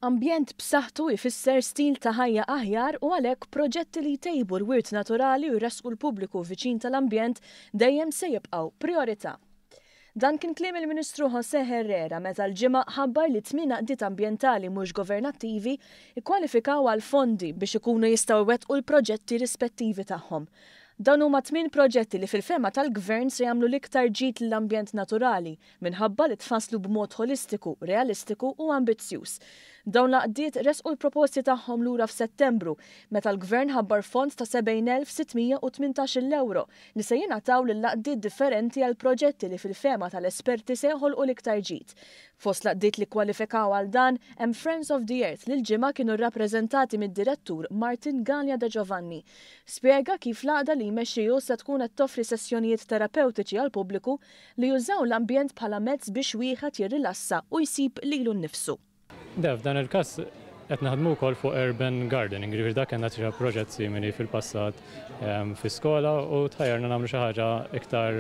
Ambjent b'saħħtu jfisser stil ta' ħajja aħjar u għalhekk proġetti li jtejbu l-wirt naturali u jresqu l-pubbliku viċin tal-ambjent dejjem se jibqgħu priorità. Dan kien kliem il-Ministru José Herrera meta l-ġimgħa ħabbar li 8 għaqdiet ambjentali mhux governattivi ikkwalifikaw għal fondi biex ikunu jistgħu jwettqu l-proġetti rispettivi tagħhom. Dan huma 8 proġetti li fil-fema tal-Gvern se jagħmlu l-iktar ġid l-ambjent naturali minħabba li tfasslu b'mod holistiku, realistiku u ambizzjuż. Dawn l-għaqdiet resqu l-proposti tagħhom lura f'Settembru meta l-Gvern ħabbar fond ta' 70,618 euro li se jingħataw lil laqdiet differenti għal proġetti li fil-fema tal-esperti se joħolqu l-iktar ġid. Fost laqdiet li kwalifikaw għal dan hemm Friends of the Earth li l-ġimgħa kienu rrappreżentati mid-direttur Martin Gaglia de Giovanni. Spjega kif l-għaqda li jmexxiju se tkun qed toffri sessjonijiet terapeutiċi għal pubbliku li jużaw l-ambjent bħala mezz biex wieħed jirrilassa u jsib lilu nnifsu. F'dan il-każ qed naħdmu wkoll fuq urban gardening, ġifieri dak kellna xi proġett simili fil-passat fi-skola u tħajjarna nagħmlu xi ħaġa iktar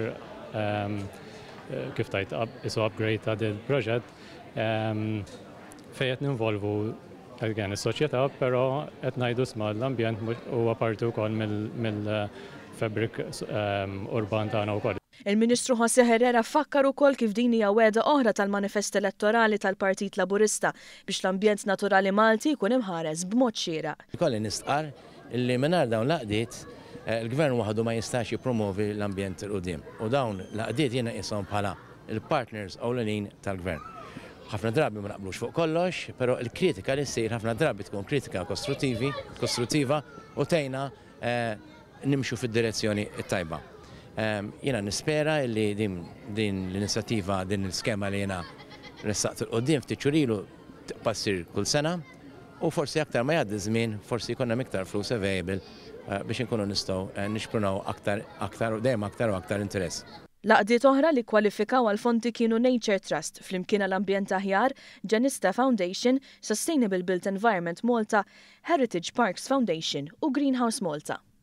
kif tajt isu upgrade ta' din il-proġett fejn qed ninvolvu is-soċjetà, però qed ngħidu sma' l-ambjent huwa parti wkoll mill-fabrik urban tagħna wkoll. Il-Ministru José Herrera fakkar ukoll kif din hija wegħda oħra tal-manifest elettorali tal-Partit Laburista biex l-ambjent naturali Malti jkun imħares b'mod xieraq. Ikolli nistqar illi mingħajr dawn l-għaqdiet il-Gvern waħdu ma jistax jippromovi l-ambjent il-qudiem u dawn l-għaqdiet jiena qishom bħala il-partners ewlenin tal-Gvern. Ħafna drabi ma naqblux fuq kollox, però l-kritika li ssir ħafna drabi tkun kritika kostruttiva u tgħinna nimxu fid-direzzjoni t-tajba. Jiena nispera li din l-inizjattiva, din l-skema li jiena ressaqt il-qoddim ftit xhur ilu tpassir kull sena u forsi aktar ma jgħaddi żmien, forsi jkollna iktar flus available biex inkunu nistgħu nixprunaw aktar u dejjem aktar u aktar interess. Laqdiet oħra li kwalifikaw għal fondi kienu Nature Trust, flimkien għall-Ambjent Aħjar, Janista Foundation, Sustainable Built Environment Malta, Heritage Parks Foundation u Greenhouse Malta.